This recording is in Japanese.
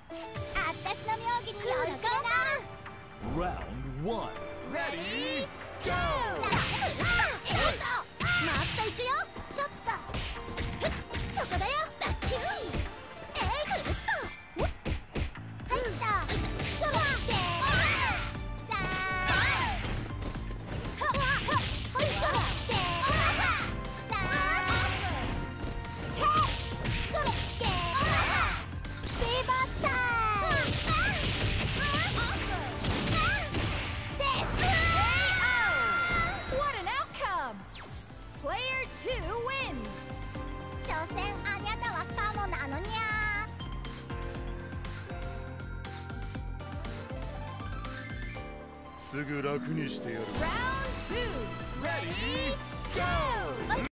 私の妙義によろしくな。 Round 1. Ready, go! じゃあもっといくよ。ちょっとそこだよ。バッキュン。ぐるっと入った。そらでじゃーん。ほいそらでじゃーん。てそれでしまった。 What an outcome! Player 2 wins! 所詮あにゃたはカモなのにゃ。 すぐ楽にしてやる。 Round 2! Ready, go!